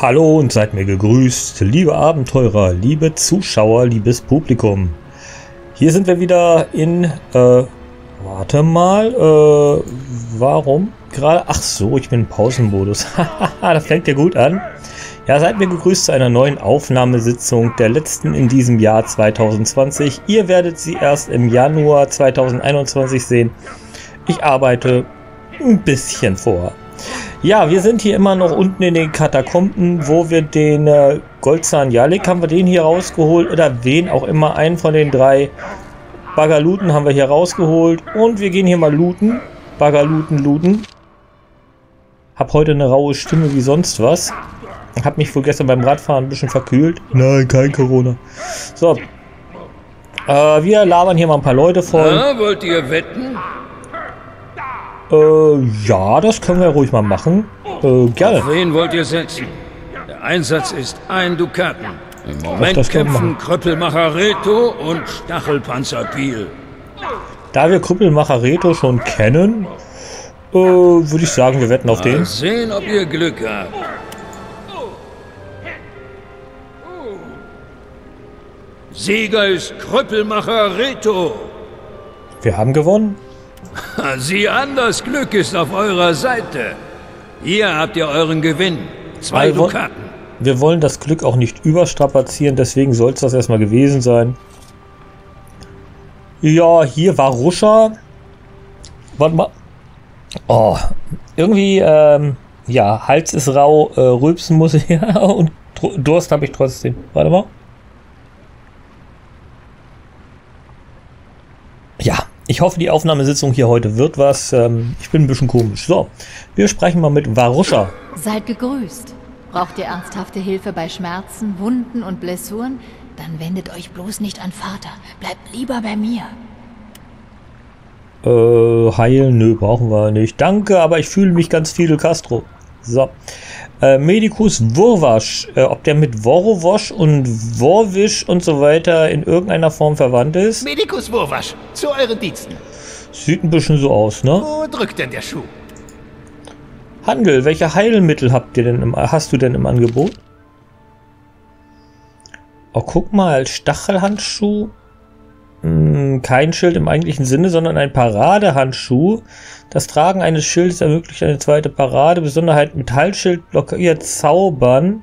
Hallo und seid mir gegrüßt, liebe Abenteurer, liebe Zuschauer, liebes Publikum. Hier sind wir wieder in, warte mal, warum gerade? Ach so, ich bin im Pausenmodus. Haha, das fängt ja gut an. Ja, seid mir gegrüßt zu einer neuen Aufnahmesitzung, der letzten in diesem Jahr 2020. Ihr werdet sie erst im Januar 2021 sehen. Ich arbeite ein bisschen vor. Ja, wir sind hier immer noch unten in den Katakomben, wo wir den Goldzahn Jalik, haben wir den hier rausgeholt, oder wen auch immer, einen von den drei Baggerluten haben wir hier rausgeholt. Und wir gehen hier mal looten. Baggerluten, looten. Hab heute eine raue Stimme wie sonst was. Hab mich wohl gestern beim Radfahren ein bisschen verkühlt. Nein, kein Corona. So. Wir labern hier mal ein paar Leute voll. Na, wollt ihr wetten? Ja, das können wir ruhig mal machen. Gerne. Auf wen wollt ihr setzen? Der Einsatz ist 1 Dukaten. Im Moment das können wir kämpfen machen. Krüppelmacher Reto und Stachelpanzer Piel. Da wir Krüppelmacher Reto schon kennen, würde ich sagen, wir wetten auf den. Mal sehen, ob ihr Glück habt. Sieger ist Krüppelmacher Reto. Wir haben gewonnen. Sieh an, das Glück ist auf eurer Seite. Hier habt ihr euren Gewinn. 2 Also, Dukaten. Wir wollen das Glück auch nicht überstrapazieren, deswegen soll es das erstmal gewesen sein. Ja, hier war Ruscha. Warte mal. Oh, irgendwie, ja, Hals ist rau, rülpsen muss ich, ja, und Durst habe ich trotzdem. Warte mal. Ja, ich hoffe, die Aufnahmesitzung hier heute wird was. Ich bin ein bisschen komisch. So, wir sprechen mal mit Varuscha. Seid gegrüßt. Braucht ihr ernsthafte Hilfe bei Schmerzen, Wunden und Blessuren? Dann wendet euch bloß nicht an Vater. Bleibt lieber bei mir. Heilen? Nö, brauchen wir nicht. Danke, aber ich fühle mich ganz Fidel Castro. So. Medicus Wurwasch. Ob der mit Worowosch und Worwisch und so weiter in irgendeiner Form verwandt ist? Medicus Wurwasch, zu euren Diensten. Sieht ein bisschen so aus, ne? Wo drückt denn der Schuh? Handel, welche Heilmittel hast du denn im Angebot? Oh, guck mal, Stachelhandschuh. Kein Schild im eigentlichen Sinne, sondern ein Paradehandschuh. Das Tragen eines Schildes ermöglicht eine zweite Parade. Besonderheit: Metallschild blockiert Zaubern.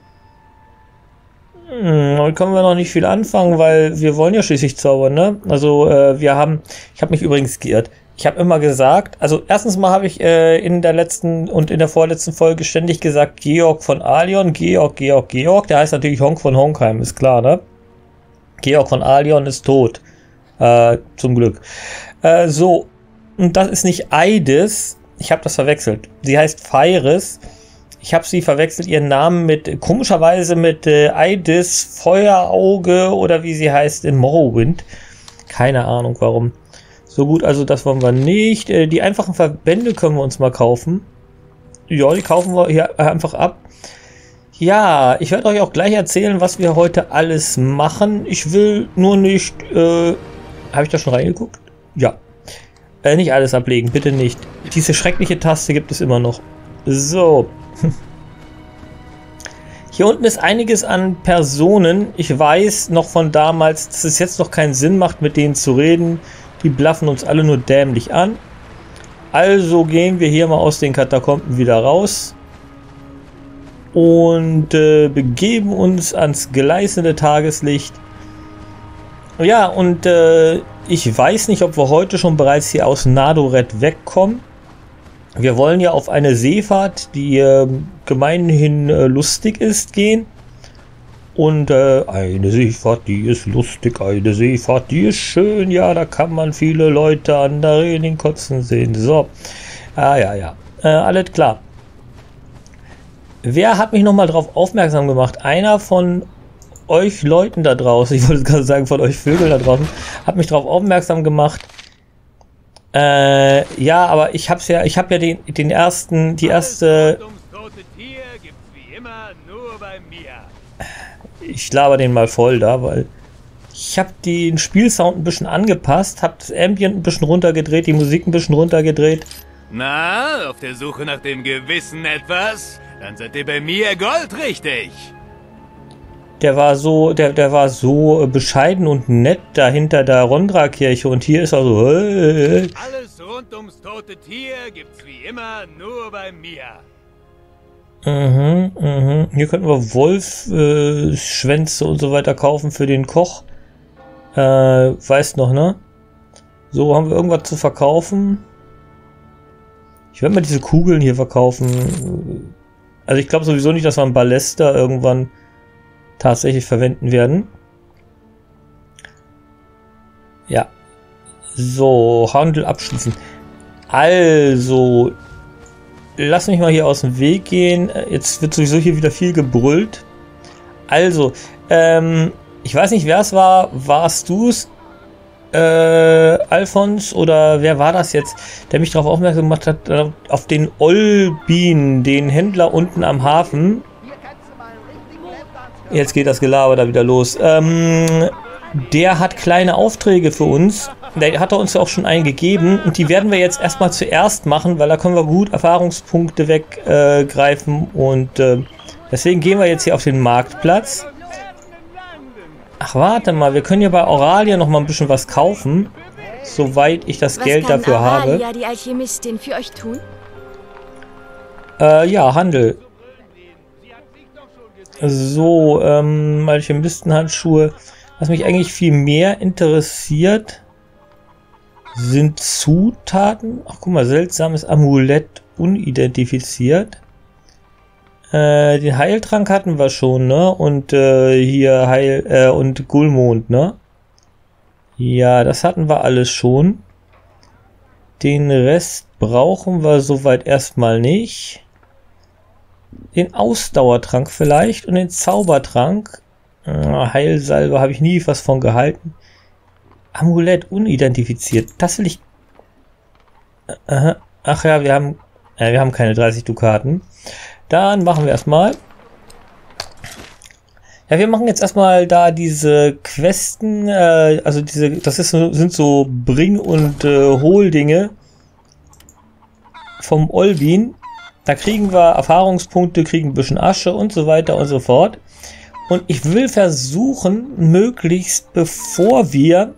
Damit können wir noch nicht viel anfangen, weil wir wollen ja schließlich zaubern, ne? Also ich habe mich übrigens geirrt. Ich habe immer gesagt, also erstens mal habe ich in der letzten und in der vorletzten Folge ständig gesagt Georg von Alion, Georg. Der heißt natürlich Honk von Honkheim, ist klar, ne? Georg von Alion ist tot. Zum Glück. So, und das ist nicht Eides. Ich habe das verwechselt. Sie heißt Feiris. Ich habe sie verwechselt, ihren Namen komischerweise mit Eides Feuerauge oder wie sie heißt in Morrowind. Keine Ahnung warum. So gut, also das wollen wir nicht. Die einfachen Verbände können wir uns mal kaufen. Ja, die kaufen wir hier einfach ab. Ja, ich werde euch auch gleich erzählen, was wir heute alles machen. Ich will nur nicht... habe ich da schon reingeguckt? Ja. Nicht alles ablegen, bitte nicht. Diese schreckliche Taste gibt es immer noch. So. Hier unten ist einiges an Personen. Ich weiß noch von damals, dass es jetzt noch keinen Sinn macht, mit denen zu reden. Die blaffen uns alle nur dämlich an. Also gehen wir hier mal aus den Katakomben wieder raus. Und begeben uns ans gleißende Tageslicht. Ja, und ich weiß nicht, ob wir heute schon bereits hier aus Nadoret wegkommen. Wir wollen ja auf eine Seefahrt, die gemeinhin lustig ist, gehen. Und eine Seefahrt, die ist lustig, eine Seefahrt, die ist schön. Ja, da kann man viele Leute an der Reling kotzen sehen. So, ja, alles klar. Wer hat mich nochmal darauf aufmerksam gemacht? Einer von euch Leuten da draußen, ich wollte gerade sagen von euch Vögeln da draußen, hat mich darauf aufmerksam gemacht. Ja, aber ich habe ja die erste... Ich laber den mal voll da, weil ich habe den Spielsound ein bisschen angepasst, habe das Ambient ein bisschen runtergedreht, die Musik ein bisschen runtergedreht. Na, auf der Suche nach dem Gewissen etwas? Dann seid ihr bei mir goldrichtig. Der war so, der war so bescheiden und nett dahinter der Rondra-Kirche und hier ist er so. Alles rund ums tote Tier gibt's wie immer nur bei mir. Hier könnten wir Wolfschwänze und so weiter kaufen für den Koch. Weißt noch, ne? So, haben wir irgendwas zu verkaufen? Ich werde mal diese Kugeln hier verkaufen. Also ich glaube sowieso nicht, dass wir einen Ballester irgendwann tatsächlich verwenden werden. Ja. So, Handel abschließen. Also, lass mich mal hier aus dem Weg gehen. Jetzt wird sowieso hier wieder viel gebrüllt. Also, ich weiß nicht, wer es war. Warst du es, Alfons? Oder wer war das jetzt, der mich darauf aufmerksam gemacht hat, auf den Olbin, den Händler unten am Hafen. Jetzt geht das Gelaber da wieder los. Der hat kleine Aufträge für uns. Der hat er uns ja auch schon eingegeben. Und die werden wir jetzt erstmal zuerst machen, weil da können wir gut Erfahrungspunkte weggreifen. Und deswegen gehen wir jetzt hier auf den Marktplatz. Ach, warte mal. Wir können ja bei Auralia noch mal ein bisschen was kaufen. Soweit ich das Geld dafür habe. Was kann Auralia, die Alchemistin, für euch tun? Ja, Handel. So, Alchemistenhandschuhe. Was mich eigentlich viel mehr interessiert, sind Zutaten. Ach, guck mal, seltsames Amulett unidentifiziert. Den Heiltrank hatten wir schon, ne? Und hier und Gullmond, ne? Ja, das hatten wir alles schon. Den Rest brauchen wir soweit erstmal nicht. Den Ausdauertrank vielleicht und den Zaubertrank. Heilsalbe habe ich nie was von gehalten. Amulett unidentifiziert. Das will ich... Ach ja, wir haben keine 30 Dukaten. Dann machen wir erstmal... Ja, wir machen jetzt erstmal da diese Questen, also sind so Bring- und Hol-Dinge vom Olbin. Da kriegen wir Erfahrungspunkte, kriegen ein bisschen Asche und so weiter und so fort. Und ich will versuchen, möglichst bevor wir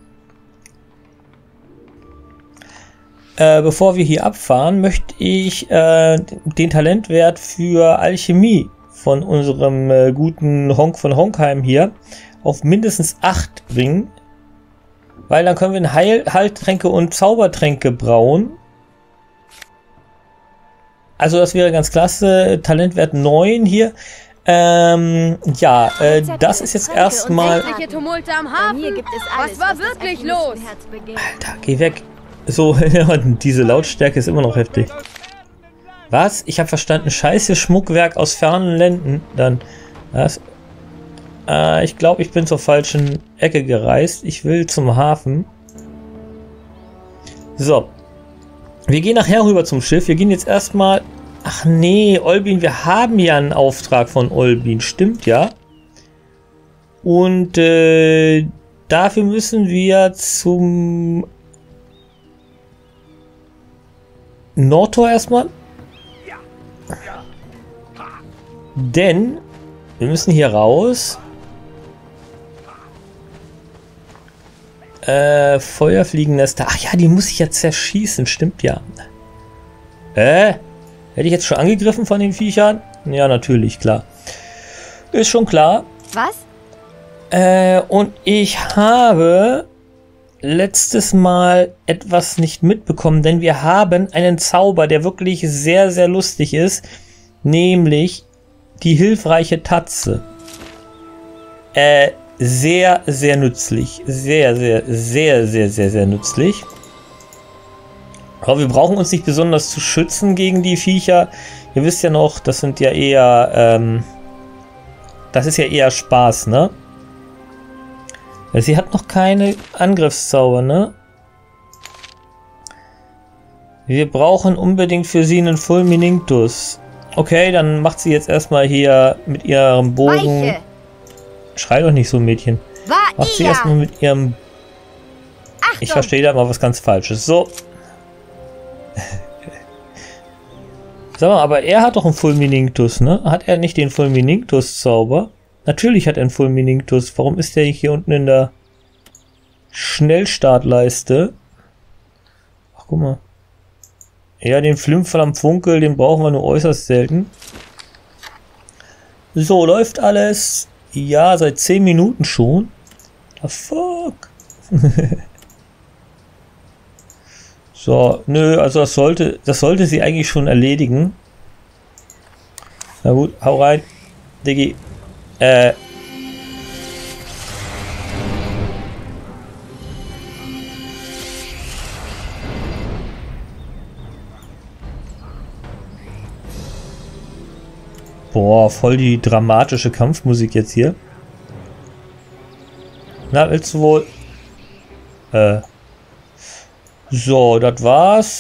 hier abfahren, möchte ich den Talentwert für Alchemie von unserem guten Honk von Honkheim hier auf mindestens 8 bringen. Weil dann können wir Heiltränke und Zaubertränke brauen. Also das wäre ganz klasse. Talentwert 9 hier. Ja, das ist jetzt erstmal... Tumulte am Hafen. Was war wirklich los? Alter, geh weg. So, diese Lautstärke ist immer noch heftig. Was? Ich habe verstanden, scheiße Schmuckwerk aus fernen Ländern. Dann, was? Ich glaube, ich bin zur falschen Ecke gereist. Ich will zum Hafen. So. Wir gehen nachher rüber zum Schiff. Wir gehen jetzt erstmal... Ach nee, Olbin, wir haben ja einen Auftrag von Olbin. Stimmt ja. Und dafür müssen wir zum Nordtor erstmal. Denn wir müssen hier raus. Feuerfliegennester. Ach ja, die muss ich ja zerschießen. Stimmt ja. Hätte ich jetzt schon angegriffen von den Viechern? Ja, natürlich, klar. Ist schon klar. Was? Und ich habe letztes Mal etwas nicht mitbekommen, denn wir haben einen Zauber, der wirklich sehr, sehr lustig ist. Nämlich die hilfreiche Tatze. Sehr, sehr nützlich. Sehr, sehr, sehr, sehr, sehr, sehr nützlich. Aber wir brauchen uns nicht besonders zu schützen gegen die Viecher. Ihr wisst ja noch, das sind ja eher, das ist ja eher Spaß, ne? Sie hat noch keine Angriffszauber, ne? Wir brauchen unbedingt für sie einen Fulmininctus. Okay, dann macht sie jetzt erstmal hier mit ihrem Bogen... Weiche. Schrei doch nicht so, Mädchen. Macht sie erstmal mit ihrem... Achtung. Ich verstehe da mal was ganz Falsches. So. Sag mal, aber er hat doch einen Fulmininctus, ne? Hat er nicht den Fulmininctus-Zauber? Natürlich hat er einen Fulmininctus. Warum ist der hier unten in der Schnellstartleiste? Ach, guck mal. Ja, den Flimflam-Funkel, den brauchen wir nur äußerst selten. So, läuft alles. Ja, seit 10 Minuten schon. The fuck? So, nö, also das sollte sie eigentlich schon erledigen. Na gut, hau rein, Diggi. Boah, voll die dramatische Kampfmusik jetzt hier. Na, willst du wohl? So, das war's.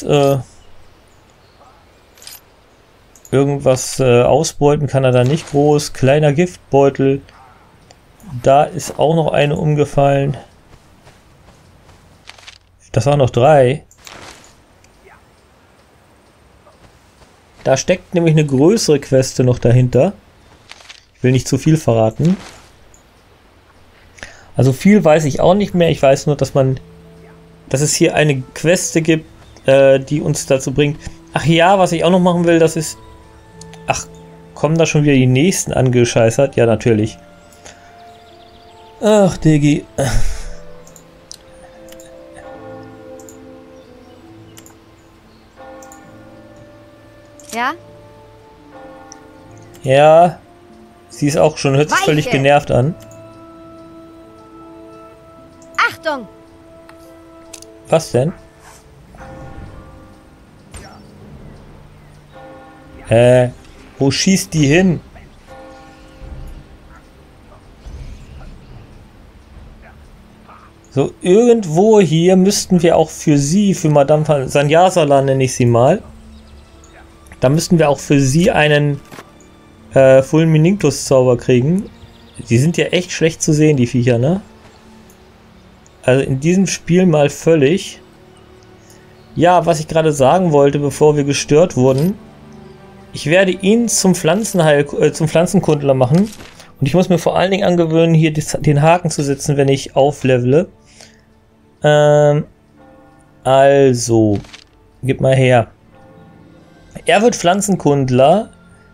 Irgendwas ausbeuten kann er da nicht groß. Kleiner Giftbeutel. Da ist auch noch eine umgefallen. Das waren noch 3. Da steckt nämlich eine größere Queste noch dahinter. Ich will nicht zu viel verraten. Also viel weiß ich auch nicht mehr. Ich weiß nur, dass es hier eine Queste gibt, die uns dazu bringt. Ach ja, was ich auch noch machen will, das ist... Ach, kommen da schon wieder die nächsten angescheißert? Ja, natürlich. Ach, Diggi. Ja? Ja, sie ist auch schon, hört sich völlig genervt an. Achtung! Was denn? Wo schießt die hin? So, irgendwo hier müssten wir auch für sie, für Madame Sanyasala nenne ich sie mal, da müssten wir auch für sie einen Fulmininctus-Zauber kriegen. Die sind ja echt schlecht zu sehen, die Viecher, ne? Also in diesem Spiel mal völlig. Ja, was ich gerade sagen wollte, bevor wir gestört wurden. Ich werde ihn zum Pflanzenkundler machen. Und ich muss mir vor allen Dingen angewöhnen, hier den Haken zu setzen, wenn ich auflevele. Also, gib mal her. Er wird Pflanzenkundler.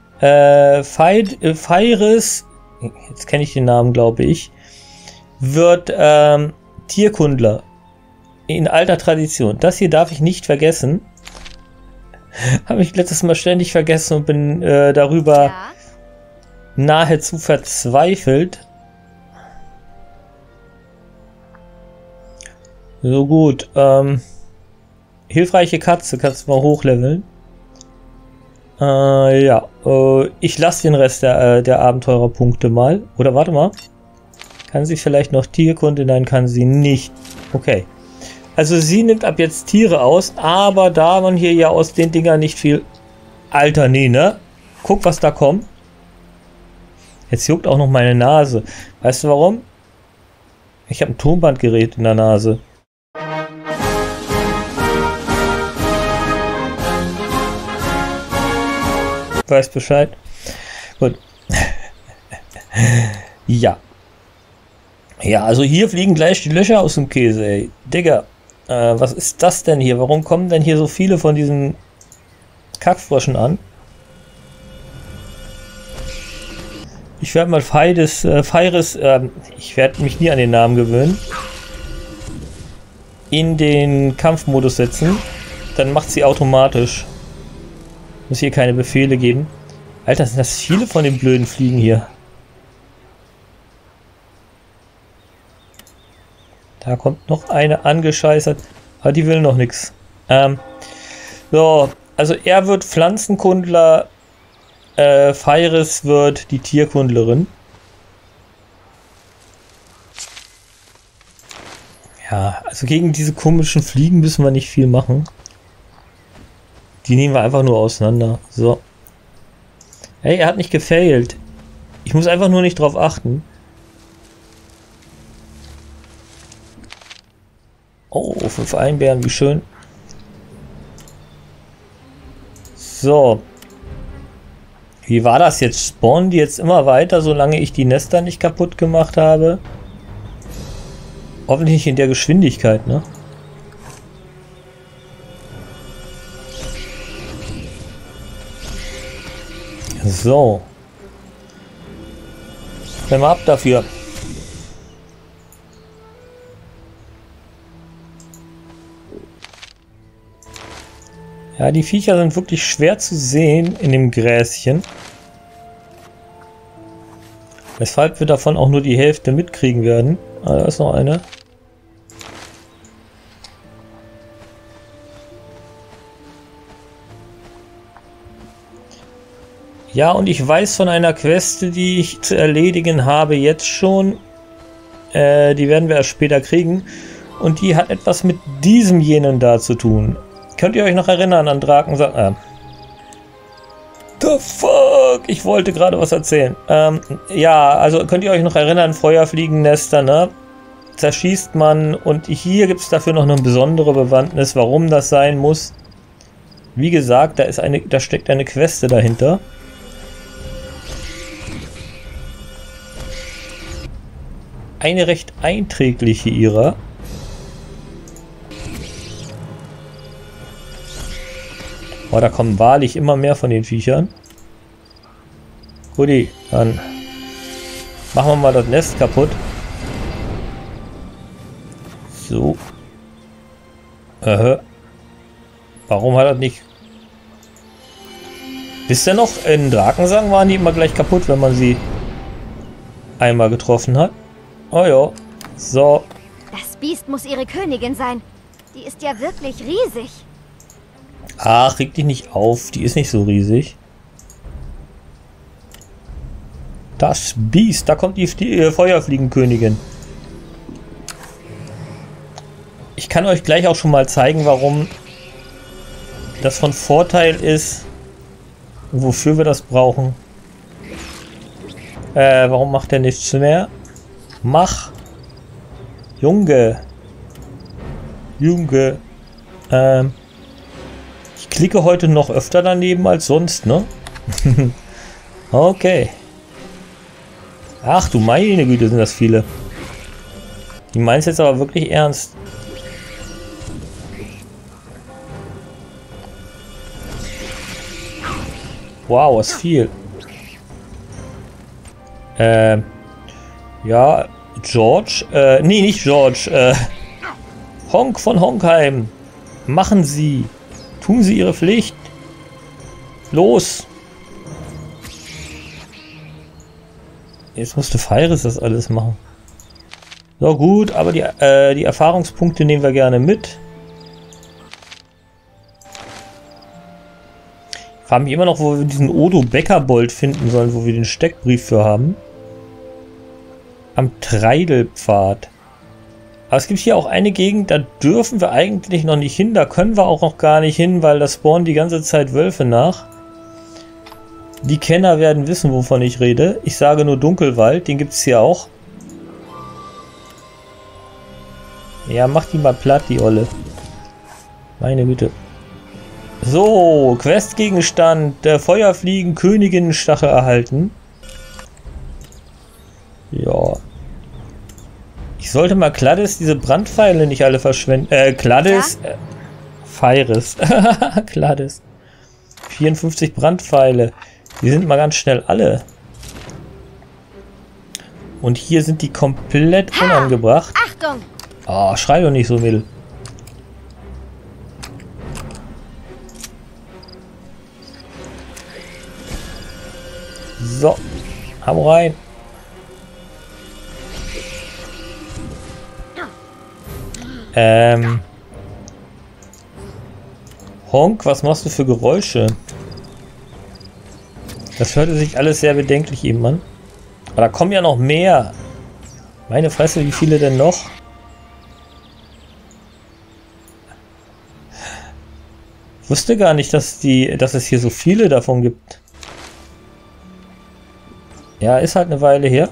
Feiris, jetzt kenne ich den Namen, glaube ich, wird Tierkundler. In alter Tradition. Das hier darf ich nicht vergessen. Habe ich letztes Mal ständig vergessen und bin darüber nahezu verzweifelt. So gut. Hilfreiche Katze, kannst du mal hochleveln. Ja. Ich lasse den Rest der Abenteurerpunkte mal. Oder warte mal. Kann sie vielleicht noch Tierkunde? Nein, kann sie nicht. Okay. Also sie nimmt ab jetzt Tiere aus, aber da man hier ja aus den Dingern nicht viel... Alter, nee, ne? Guck, was da kommt. Jetzt juckt auch noch meine Nase. Weißt du warum? Ich habe ein Tonbandgerät in der Nase. Weiß Bescheid. Gut. Ja. Ja, also hier fliegen gleich die Löcher aus dem Käse, ey. Digga, was ist das denn hier? Warum kommen denn hier so viele von diesen Kackfröschen an? Ich werde mal Feiris, ich werde mich nie an den Namen gewöhnen, in den Kampfmodus setzen. Dann macht sie automatisch. Muss hier keine Befehle geben. Alter, sind das viele von den blöden Fliegen hier. Da kommt noch eine angescheißert. Aber die will noch nichts. So, also er wird Pflanzenkundler. Feiris wird die Tierkundlerin. Ja, also gegen diese komischen Fliegen müssen wir nicht viel machen. Die nehmen wir einfach nur auseinander. So. Hey, er hat nicht gefailt. Ich muss einfach nur nicht drauf achten. Oh, 5 Einbeeren, wie schön. So. Wie war das jetzt? Spawnen die jetzt immer weiter, solange ich die Nester nicht kaputt gemacht habe? Hoffentlich nicht in der Geschwindigkeit, ne? So. Dann mal ab dafür. Ja, die Viecher sind wirklich schwer zu sehen in dem Gräschen. Weshalb wir davon auch nur die Hälfte mitkriegen werden. Ah, da ist noch eine. Ja, und ich weiß von einer Quest, die ich zu erledigen habe jetzt schon. Die werden wir erst später kriegen. Und die hat etwas mit diesem jenen da zu tun. Könnt ihr euch noch erinnern an Drakensang? The fuck? Ich wollte gerade was erzählen. Ja, also könnt ihr euch noch erinnern, Feuerfliegennester, ne? Zerschießt man, und hier gibt es dafür noch eine besondere Bewandtnis, warum das sein muss. Wie gesagt, da steckt eine Queste dahinter. Eine recht einträgliche ihrer. Oh, da kommen wahrlich immer mehr von den Viechern. Guti, dann machen wir mal das Nest kaputt. So. Warum hat er nicht... Wisst ihr noch, in Drakensang waren die immer gleich kaputt, wenn man sie einmal getroffen hat. Oh ja. So. Das Biest muss ihre Königin sein. Die ist ja wirklich riesig. Ach, reg dich nicht auf. Die ist nicht so riesig. Das Biest. Da kommt die Feuerfliegenkönigin. Ich kann euch gleich auch schon mal zeigen, warum das von Vorteil ist. Wofür wir das brauchen. Warum macht er nichts mehr? Mach. Junge. Junge. Ich klicke heute noch öfter daneben als sonst, ne? Okay. Ach du meine Güte, sind das viele. Die meinen es jetzt aber wirklich ernst. Wow, ist viel. Ja, George. Nee, nicht George. Honk von Honkheim. Machen Sie. Tun Sie Ihre Pflicht. Los. Jetzt musste Feiris das alles machen. So gut, aber die Erfahrungspunkte nehmen wir gerne mit. Ich frage mich immer noch, wo wir diesen Odo Beckerbold finden sollen, wo wir den Steckbrief für haben. Am Treidelpfad. Aber es gibt hier auch eine Gegend, da dürfen wir eigentlich noch nicht hin. Da können wir auch noch gar nicht hin, weil da spawnen die ganze Zeit Wölfe nach. Die Kenner werden wissen, wovon ich rede. Ich sage nur Dunkelwald, den gibt es hier auch. Ja, mach die mal platt, die Olle. Meine Güte. So, Questgegenstand. Der Feuerfliegen Königinnenstachel erhalten. Ja. Ich sollte mal Gladys diese Brandpfeile nicht alle verschwenden. Gladys. Ja? Feiris. Gladys. 54 Brandpfeile. Die sind mal ganz schnell alle. Und hier sind die komplett unangebracht. Achtung! Oh, schrei doch nicht so, Mädel. So. Hau rein. Honk, was machst du für Geräusche? Das hörte sich alles sehr bedenklich eben an. Aber da kommen ja noch mehr. Meine Fresse, wie viele denn noch? Ich wusste gar nicht, dass es hier so viele davon gibt. Ja, ist halt eine Weile her.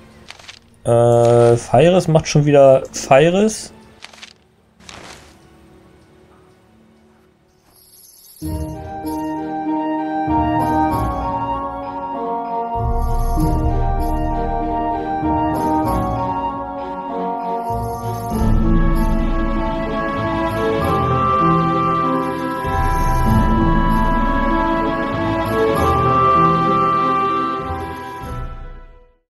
Feiris macht schon wieder Feiris.